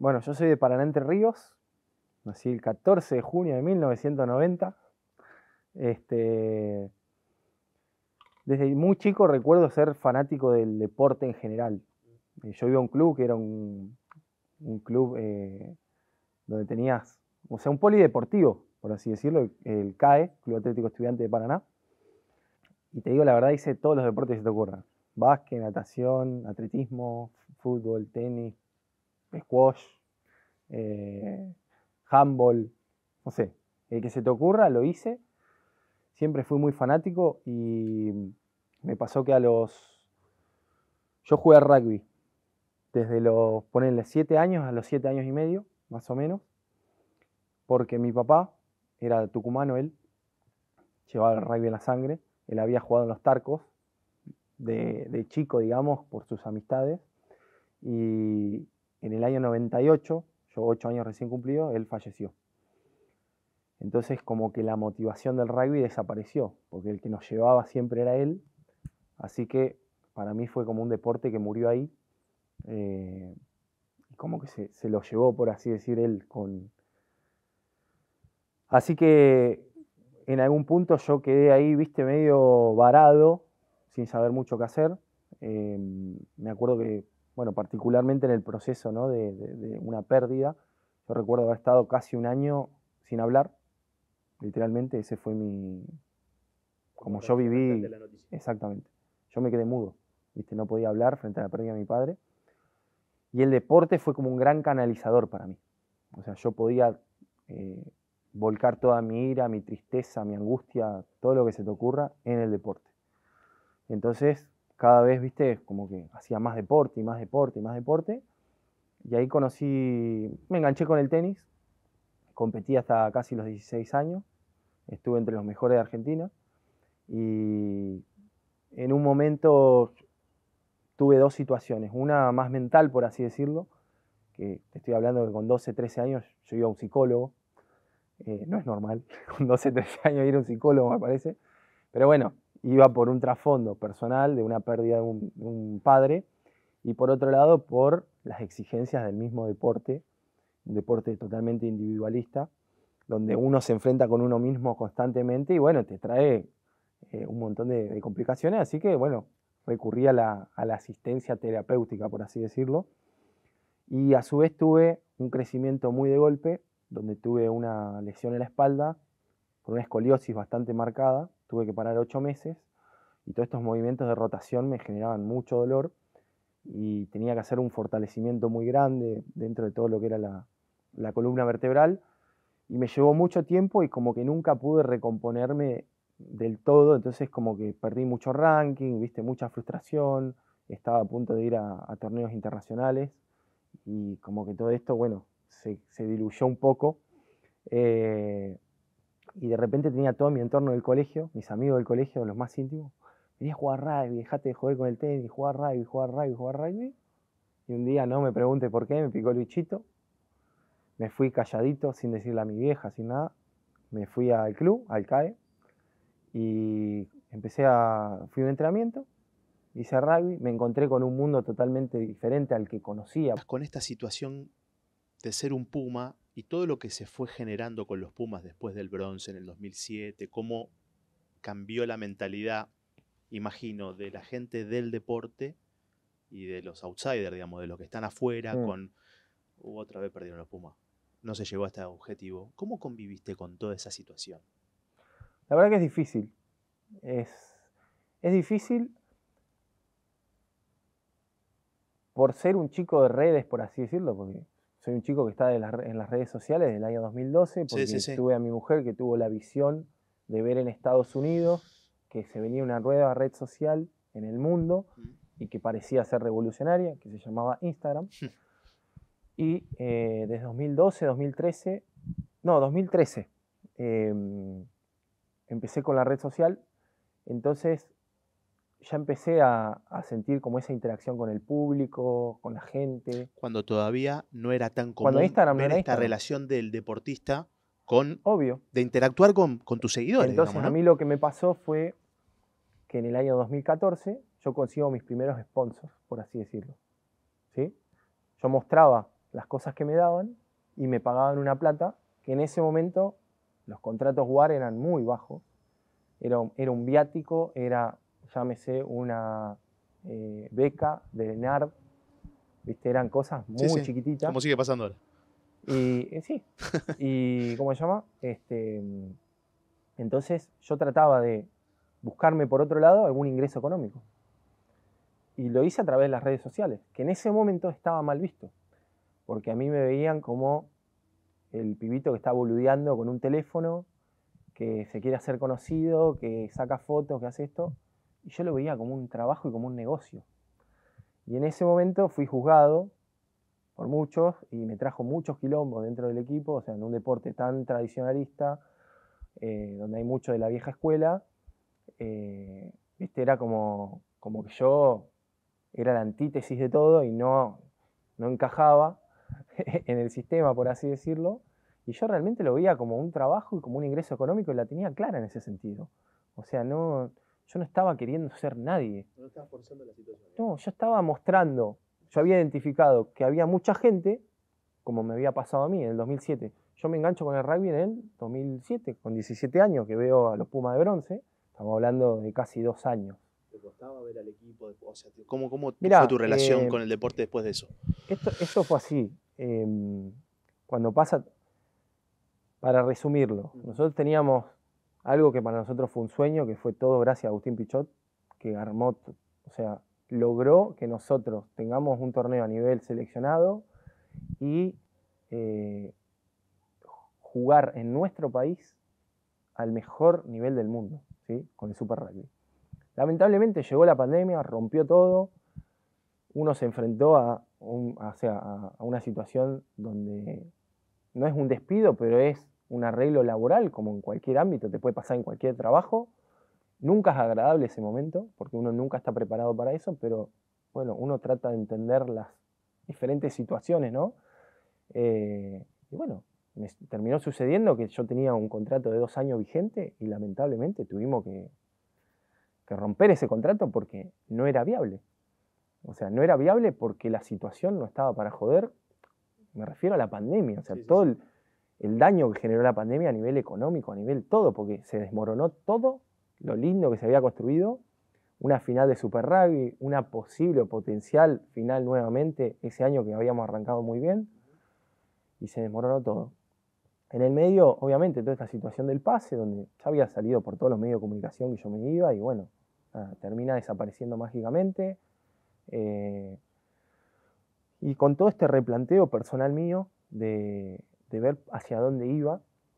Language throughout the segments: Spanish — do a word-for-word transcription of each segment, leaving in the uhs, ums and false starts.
Bueno, yo soy de Paraná, Entre Ríos. Nací el catorce de junio de mil novecientos noventa. Este, desde muy chico recuerdo ser fanático del deporte en general. Eh, Yo iba a un club que era un, un club eh, donde tenías, o sea, un polideportivo, por así decirlo, el, el C A E, Club Atlético Estudiante de Paraná. Y te digo la verdad, hice todos los deportes que se te ocurran. Básquet, natación, atletismo, fútbol, tenis, squash, eh, handball, no sé, el que se te ocurra lo hice. Siempre fui muy fanático y me pasó que a los... Yo jugué al rugby desde los, ponele, siete años a los siete años y medio, más o menos, porque mi papá era tucumano, él llevaba el rugby en la sangre, él había jugado en los Tarcos de, de chico, digamos, por sus amistades, y en el año noventa y ocho, yo ocho años recién cumplido, él falleció. Entonces como que la motivación del rugby desapareció, porque el que nos llevaba siempre era él, así que para mí fue como un deporte que murió ahí, eh, y como que se, se lo llevó, por así decir, él con... Así que en algún punto yo quedé ahí, viste, medio varado, sin saber mucho qué hacer. Eh, me acuerdo que, bueno, particularmente en el proceso, ¿no?, de, de, de una pérdida, yo recuerdo haber estado casi un año sin hablar, literalmente, ese fue mi... Como yo viví... Exactamente. Yo me quedé mudo, viste, no podía hablar frente a la pérdida de mi padre. Y el deporte fue como un gran canalizador para mí. O sea, yo podía eh, volcar toda mi ira, mi tristeza, mi angustia, todo lo que se te ocurra en el deporte. Entonces, cada vez, viste, como que hacía más deporte y más deporte y más deporte. Y ahí conocí, me enganché con el tenis, competí hasta casi los dieciséis años, estuve entre los mejores de Argentina. Y en un momento tuve dos situaciones, una más mental, por así decirlo, que te estoy hablando que con doce, trece años yo iba a un psicólogo, eh, no es normal, con doce, trece años ir a un psicólogo me parece, pero bueno, iba por un trasfondo personal de una pérdida de un, de un padre, y por otro lado por las exigencias del mismo deporte, un deporte totalmente individualista, donde uno se enfrenta con uno mismo constantemente y bueno, te trae eh, un montón de, de complicaciones, así que bueno, recurrí a la, a la asistencia terapéutica, por así decirlo, y a su vez tuve un crecimiento muy de golpe, donde tuve una lesión en la espalda, con una escoliosis bastante marcada, tuve que parar ocho meses, y todos estos movimientos de rotación me generaban mucho dolor, y tenía que hacer un fortalecimiento muy grande dentro de todo lo que era la, la columna vertebral, y me llevó mucho tiempo y como que nunca pude recomponerme del todo, entonces como que perdí mucho ranking, viste, mucha frustración, estaba a punto de ir a, a torneos internacionales y como que todo esto, bueno, se, se diluyó un poco, eh, y de repente tenía todo mi entorno del colegio, mis amigos del colegio, los más íntimos, venía a jugar rugby, dejate de joder con el tenis, jugar rugby, jugar rugby, jugar rugby, y un día no me pregunte por qué, me picó el bichito, me fui calladito, sin decirle a mi vieja, sin nada, me fui al club, al C A E, y empecé a, fui a un entrenamiento, hice rugby, me encontré con un mundo totalmente diferente al que conocía. Con esta situación de ser un Puma y todo lo que se fue generando con los Pumas después del bronce en el dos mil siete, cómo cambió la mentalidad, imagino, de la gente del deporte y de los outsiders, digamos, de los que están afuera, Mm. con uh, otra vez perdieron los Pumas. No se llegó a este objetivo. ¿Cómo conviviste con toda esa situación? La verdad que es difícil, es, es difícil por ser un chico de redes, por así decirlo, porque soy un chico que está en las, en las redes sociales desde el año dos mil doce, Sí, sí, porque sí. tuve a mi mujer que tuvo la visión de ver en Estados Unidos que se venía una nueva red social en el mundo Mm. y que parecía ser revolucionaria, que se llamaba Instagram. Y eh, desde dos mil doce, dos mil trece, no, dos mil trece, eh, empecé con la red social, entonces ya empecé a, a sentir como esa interacción con el público, con la gente. Cuando todavía no era tan Cuando común Instagram no ver era esta Instagram, relación del deportista con, obvio. de interactuar con, con tus seguidores, Entonces digamos, a ¿no? mí lo que me pasó fue que en el año dos mil catorce yo consigo mis primeros sponsors, por así decirlo. ¿Sí? Yo mostraba las cosas que me daban y me pagaban una plata que en ese momento los contratos W A R eran muy bajos. Era, era un viático, era, llámese, una eh, beca de ENARD, ¿viste? Eran cosas muy sí, sí. chiquititas. Como sigue pasando ahora. Y eh, sí, y ¿cómo se llama? Este, entonces yo trataba de buscarme por otro lado algún ingreso económico. Y lo hice a través de las redes sociales, que en ese momento estaba mal visto, porque a mí me veían como el pibito que está boludeando con un teléfono, que se quiere hacer conocido, que saca fotos, que hace esto, y yo lo veía como un trabajo y como un negocio. Y en ese momento fui juzgado por muchos y me trajo muchos quilombos dentro del equipo, o sea, en un deporte tan tradicionalista, eh, donde hay mucho de la vieja escuela, eh, ¿viste? Era como, como que yo era la antítesis de todo y no, no encajaba en el sistema, por así decirlo, y yo realmente lo veía como un trabajo y como un ingreso económico y la tenía clara en ese sentido. O sea, no, yo no estaba queriendo ser nadie. No estaba forzando la situación. No, yo estaba mostrando, yo había identificado que había mucha gente, como me había pasado a mí en el dos mil siete. Yo me engancho con el rugby en el dos mil siete, con diecisiete años, que veo a los Pumas de bronce. Estamos hablando de casi dos años. ¿Te costaba ver al equipo? O sea, ¿cómo, cómo Mirá, fue tu relación eh, con el deporte después de eso? Esto, esto fue así. Eh, cuando pasa, para resumirlo, nosotros teníamos algo que para nosotros fue un sueño, que fue todo gracias a Agustín Pichot, que armó, o sea, logró que nosotros tengamos un torneo a nivel seleccionado y eh, jugar en nuestro país al mejor nivel del mundo, ¿sí? Con el Super Rugby. Lamentablemente llegó la pandemia, rompió todo, uno se enfrentó a, un, o sea, a una situación donde no es un despido, pero es un arreglo laboral, como en cualquier ámbito, te puede pasar en cualquier trabajo. Nunca es agradable ese momento, porque uno nunca está preparado para eso, pero bueno, uno trata de entender las diferentes situaciones, ¿no? Eh, y bueno, me terminó sucediendo que yo tenía un contrato de dos años vigente y lamentablemente tuvimos que, que romper ese contrato porque no era viable. O sea, no era viable porque la situación no estaba para joder. Me refiero a la pandemia, o sea, sí, sí, todo sí. El, el daño que generó la pandemia a nivel económico, a nivel todo, porque se desmoronó todo lo lindo que se había construido, una final de Super Rugby, una posible o potencial final nuevamente ese año que habíamos arrancado muy bien, y se desmoronó todo. En el medio, obviamente, toda esta situación del pase, donde ya había salido por todos los medios de comunicación que yo me iba, y bueno, nada, termina desapareciendo mágicamente. Eh, y con todo este replanteo personal mío de, de ver hacia dónde iba,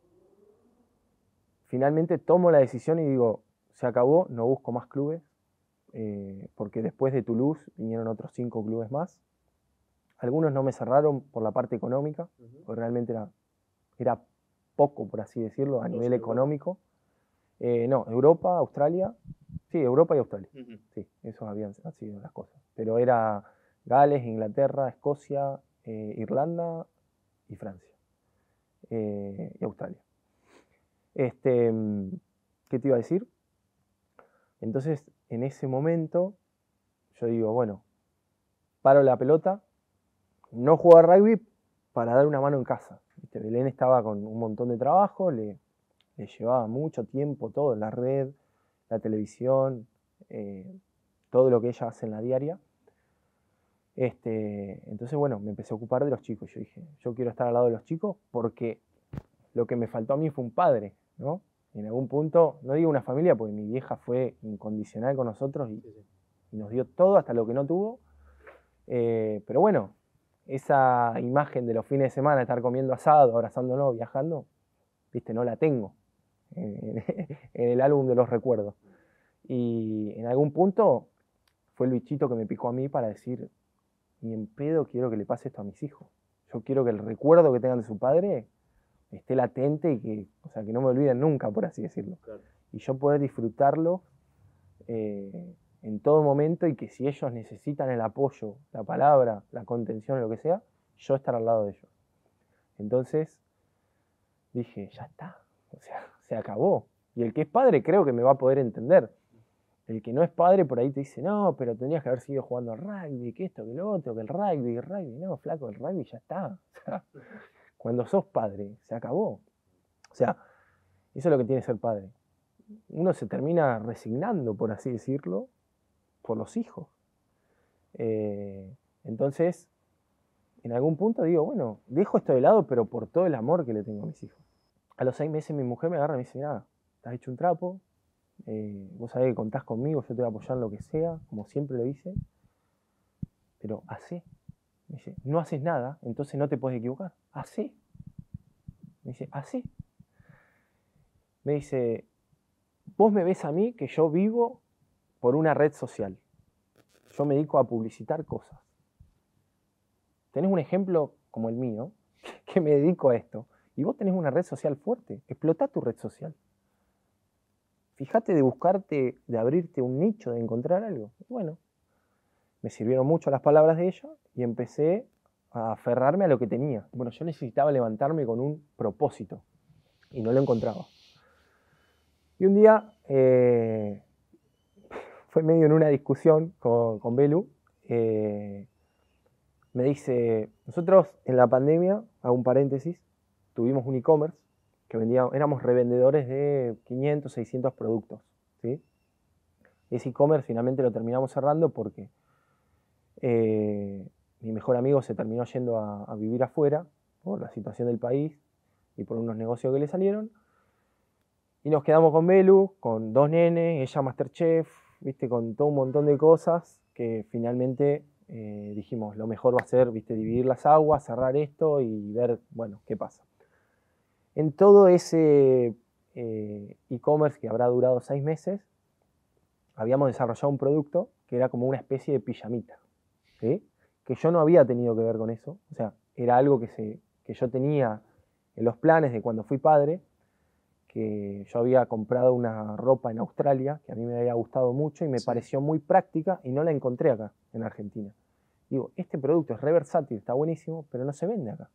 finalmente tomo la decisión y digo, se acabó, no busco más clubes, eh, porque después de Toulouse vinieron otros cinco clubes más. Algunos no me cerraron por la parte económica, uh-huh. porque realmente era, era poco, por así decirlo, a nivel económico. Eh, no, Europa, Australia, sí, Europa y Australia, uh-huh. sí, esos habían han sido las cosas. Pero era Gales, Inglaterra, Escocia, eh, Irlanda y Francia, eh, y Australia. Este, ¿qué te iba a decir? Entonces, en ese momento, yo digo, bueno, paro la pelota, no juego a rugby para dar una mano en casa. ¿Viste? Belén estaba con un montón de trabajo, le, le llevaba mucho tiempo todo, la red, la televisión, eh, todo lo que ella hace en la diaria. Este, entonces, bueno, me empecé a ocupar de los chicos. Yo dije, yo quiero estar al lado de los chicos porque lo que me faltó a mí fue un padre, ¿no? En algún punto, no digo una familia, porque mi vieja fue incondicional con nosotros y, y nos dio todo hasta lo que no tuvo. Eh, pero bueno, esa imagen de los fines de semana, estar comiendo asado, abrazándonos, viajando, viste, no la tengo en, en el álbum de los recuerdos. Y en algún punto fue el bichito que me picó a mí para decir, ni en pedo quiero que le pase esto a mis hijos. Yo quiero que el recuerdo que tengan de su padre esté latente y que, o sea, que no me olviden nunca, por así decirlo. Claro. Y yo poder disfrutarlo eh, en todo momento y que si ellos necesitan el apoyo, la palabra, la contención, lo que sea, yo estar al lado de ellos. Entonces dije, ya está, o sea, se acabó. Y el que es padre creo que me va a poder entender. el que no es padre por ahí te dice, no, pero tendrías que haber seguido jugando al rugby, que esto, que lo otro, que el rugby, el rugby. No, flaco, el rugby ya está. O sea, cuando sos padre, se acabó. O sea, eso es lo que tiene ser padre. Uno se termina resignando, por así decirlo, por los hijos. Eh, entonces, en algún punto digo, bueno, dejo esto de lado, pero por todo el amor que le tengo a mis hijos. A los seis meses mi mujer me agarra y me dice, nada, estás hecho un trapo, eh, vos sabés que contás conmigo, yo te voy a apoyar en lo que sea, como siempre lo hice, pero hacé. Me dice, no haces nada, entonces no te puedes equivocar. Hacé. Me dice, hacé. Me dice, vos me ves a mí que yo vivo por una red social. Yo me dedico a publicitar cosas. Tenés un ejemplo como el mío, que me dedico a esto, y vos tenés una red social fuerte. Explotá tu red social. Fíjate de buscarte, de abrirte un nicho, de encontrar algo. Bueno, me sirvieron mucho las palabras de ella y empecé a aferrarme a lo que tenía. Bueno, yo necesitaba levantarme con un propósito y no lo encontraba. Y un día, eh, fue medio en una discusión con, con Belu, eh, me dice, nosotros en la pandemia, hago un paréntesis, tuvimos un e-commerce que vendía, éramos revendedores de quinientos, seiscientos productos, ¿sí? Ese e-commerce finalmente lo terminamos cerrando porque eh, mi mejor amigo se terminó yendo a, a vivir afuera por la situación del país y por unos negocios que le salieron. Y nos quedamos con Belu, con dos nenes, ella Masterchef, ¿viste? Con todo un montón de cosas que finalmente eh, dijimos, lo mejor va a ser, ¿viste? Dividir las aguas, cerrar esto y ver, bueno, qué pasa. En todo ese eh, e-commerce que habrá durado seis meses, habíamos desarrollado un producto que era como una especie de pijamita, ¿sí? Que yo no había tenido que ver con eso. O sea, era algo que, se, que yo tenía en los planes de cuando fui padre, que yo había comprado una ropa en Australia que a mí me había gustado mucho y me sí. pareció muy práctica y no la encontré acá, en Argentina. Digo, este producto es re versátil, está buenísimo, pero no se vende acá.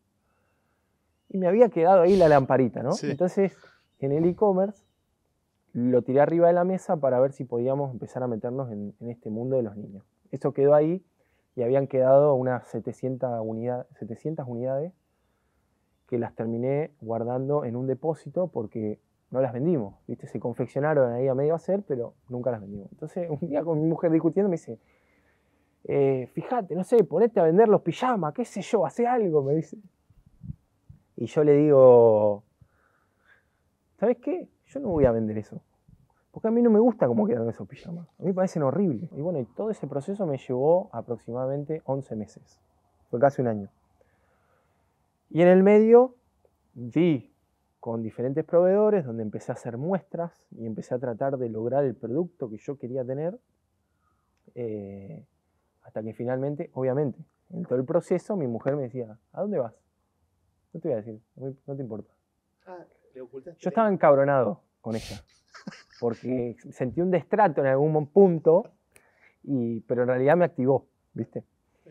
Y me había quedado ahí la lamparita, ¿no? Sí. Entonces, en el e-commerce, lo tiré arriba de la mesa para ver si podíamos empezar a meternos en, en este mundo de los niños. Eso quedó ahí y habían quedado unas setecientas, unidad, setecientas unidades que las terminé guardando en un depósito porque no las vendimos, ¿viste? Se confeccionaron ahí a medio hacer, pero nunca las vendimos. Entonces, un día con mi mujer discutiendo me dice, eh, fíjate, no sé, ponete a vender los pijamas, qué sé yo, hacé algo, me dice. Y yo le digo, ¿sabes qué? Yo no voy a vender eso. Porque a mí no me gusta cómo quedan esos pijamas. A mí me parecen horribles. Y bueno, y todo ese proceso me llevó aproximadamente once meses. Fue casi un año. Y en el medio vi con diferentes proveedores donde empecé a hacer muestras y empecé a tratar de lograr el producto que yo quería tener. Eh, hasta que finalmente, obviamente, en todo el proceso mi mujer me decía, ¿a dónde vas? No te voy a decir, no te importa. Ah, ¿le ocultaste? Yo estaba encabronado con ella, porque sentí un destrato en algún punto, y, pero en realidad me activó, ¿viste?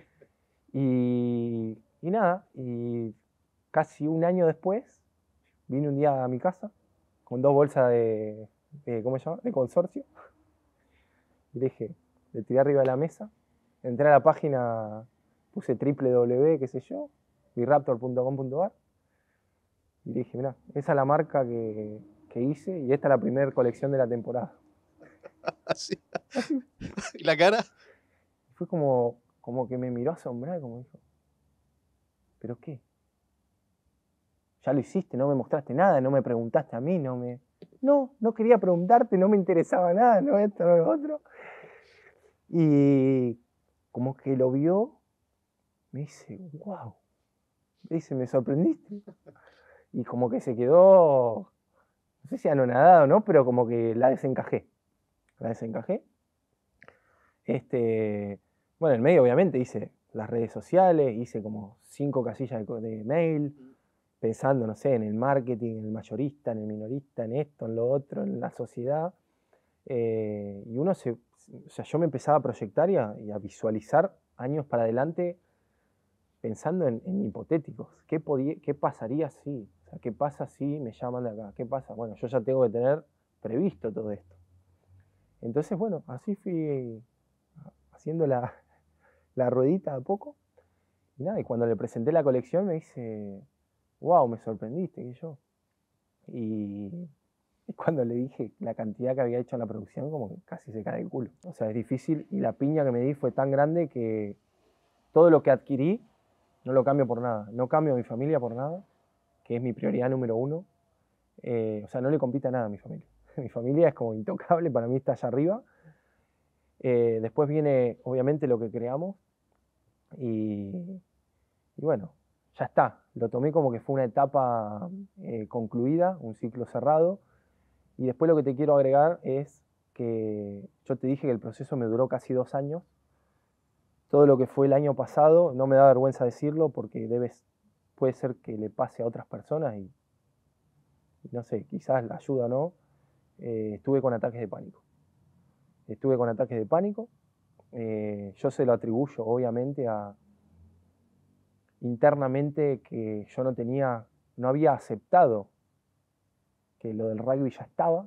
Y, y nada, y casi un año después, vine un día a mi casa con dos bolsas de, de ¿cómo se llama? De consorcio. Y le dije, le tiré arriba de la mesa, entré a la página, puse www, qué sé yo, biraptor punto com punto ar. Y le dije, mirá, esa es la marca que, que hice y esta es la primera colección de la temporada. ¿Así? ¿Así? ¿Y la cara? Fue como, como que me miró asombrado y como dijo, ¿pero qué? Ya lo hiciste, no me mostraste nada, no me preguntaste a mí, no me... No, no quería preguntarte, no me interesaba nada, no esto, no lo otro. Y como que lo vio, me dice, wow. Me dice, me sorprendiste. Y como que se quedó, no sé si anonadado, ¿no? Pero como que la desencajé. La desencajé. Este, bueno, en el medio obviamente hice las redes sociales, hice como cinco casillas de, de mail, pensando, no sé, en el marketing, en el mayorista, en el minorista, en esto, en lo otro, en la sociedad. Eh, y uno se, o sea, yo me empezaba a proyectar y a, y a visualizar años para adelante pensando en, en hipotéticos. ¿Qué, podía, ¿Qué pasaría si? O sea, ¿qué pasa si me llaman de acá? ¿Qué pasa? Bueno, yo ya tengo que tener previsto todo esto. Entonces, bueno, así fui haciendo la, la ruedita a poco. Y nada, y cuando le presenté la colección me dice, wow, me sorprendiste, que yo. Y, y cuando le dije la cantidad que había hecho en la producción, como que casi se cae el culo. O sea, es difícil y la piña que me di fue tan grande que todo lo que adquirí no lo cambio por nada. No cambio a mi familia por nada, que es mi prioridad número uno. Eh, o sea, no le compite a nada a mi familia. Mi familia es como intocable, para mí está allá arriba. Eh, después viene, obviamente, lo que creamos. Y, y bueno, ya está. Lo tomé como que fue una etapa eh, concluida, un ciclo cerrado. Y después lo que te quiero agregar es que yo te dije que el proceso me duró casi dos años. Todo lo que fue el año pasado, no me da vergüenza decirlo porque debes, puede ser que le pase a otras personas y, y no sé, quizás la ayuda o no. Eh, estuve con ataques de pánico. Estuve con ataques de pánico. Eh, yo se lo atribuyo obviamente a internamente que yo no tenía, no había aceptado que lo del rugby ya estaba.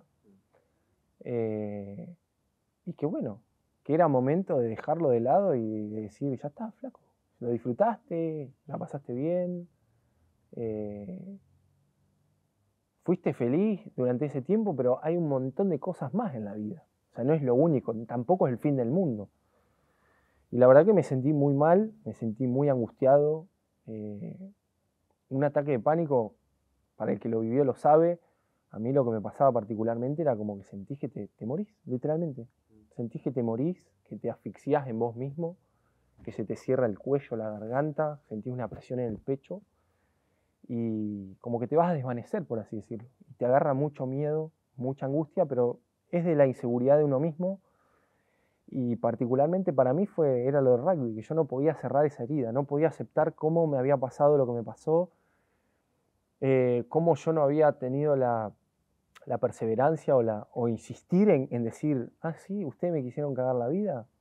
Eh, y que bueno, que era momento de dejarlo de lado y de decir, ya está, flaco. Lo disfrutaste, la pasaste bien, eh, fuiste feliz durante ese tiempo, pero hay un montón de cosas más en la vida. O sea, no es lo único, tampoco es el fin del mundo. Y la verdad que me sentí muy mal, me sentí muy angustiado. Eh, un ataque de pánico, para el que lo vivió lo sabe, a mí lo que me pasaba particularmente era como que sentís que te, te morís, literalmente. Sentís que te morís, que te asfixiás en vos mismo, que se te cierra el cuello, la garganta, sentís una presión en el pecho y como que te vas a desvanecer, por así decirlo. Y te agarra mucho miedo, mucha angustia, pero es de la inseguridad de uno mismo. Y particularmente para mí fue, era lo del rugby, que yo no podía cerrar esa herida, no podía aceptar cómo me había pasado lo que me pasó, eh, cómo yo no había tenido la, la perseverancia o, la, o insistir en, en decir, ah, sí, ustedes me quisieron cagar la vida,